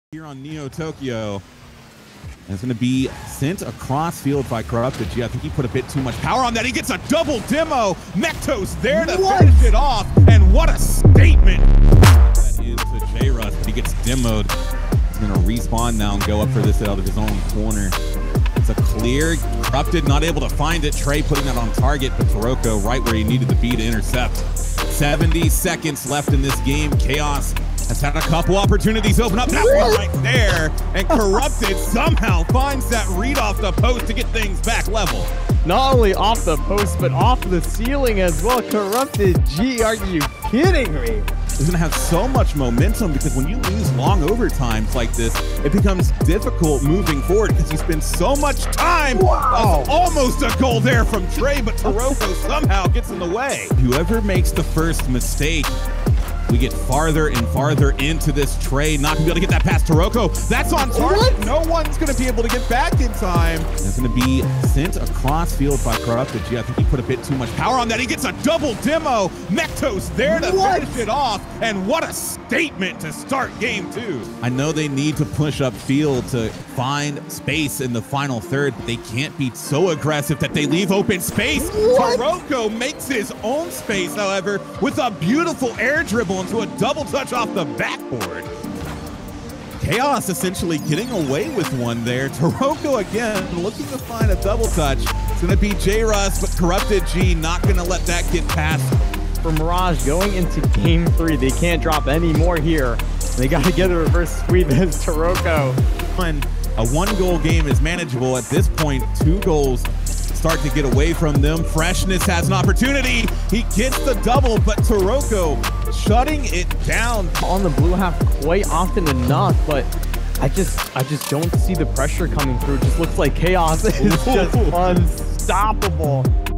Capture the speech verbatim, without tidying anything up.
Here on Neo Tokyo. And it's going to be sent across field by Corrupted G. I think he put a bit too much power on that. He gets a double demo. Mektos there to what? finish it off. And what a statement. That is to J-Rust, but he gets demoed. He's going to respawn now and go up for this out of his own corner. It's a clear. Corrupted not able to find it. Trey putting that on target, but Toroko right where he needed to be to intercept. seventy seconds left in this game. Chaos has had a couple opportunities open up. That one right there. And Corrupted somehow finds that read off the post to get things back level. Not only off the post, but off the ceiling as well. Corrupted G, are you kidding me? He's going to have so much momentum because when you lose long overtimes like this, it becomes difficult moving forward because you spend so much time. Wow. Almost a goal there from Trey, but Toroko somehow gets in the way. Whoever makes the first mistake, we get farther and farther into this Trey. Not gonna be able to get that past Toroko. That's on target. What? No one's gonna be able to get back in time. It's gonna be sent across field by Corrupted G. I think he put a bit too much power on that. He gets a double demo. Mektos there to what? finish it off. And what a statement to start game two. I know they need to push up field to find space in the final third, but they can't be so aggressive that they leave open space. What? Toroko makes his own space, however, with a beautiful air dribble into a double touch off the backboard. Chaos essentially getting away with one there. Toroko again looking to find a double touch. It's going to be J-Rust, but Corrupted G not going to let that get past. For Mirage going into game three, they can't drop any more here. They got to get a reverse sweep as Toroko. One, a one-goal game is manageable. At this point, two goals start to get away from them. Freshness has an opportunity. He gets the double, but Toroko shutting it down. On the blue half quite often enough, but I just I just don't see the pressure coming through. It just looks like Chaos is just unstoppable.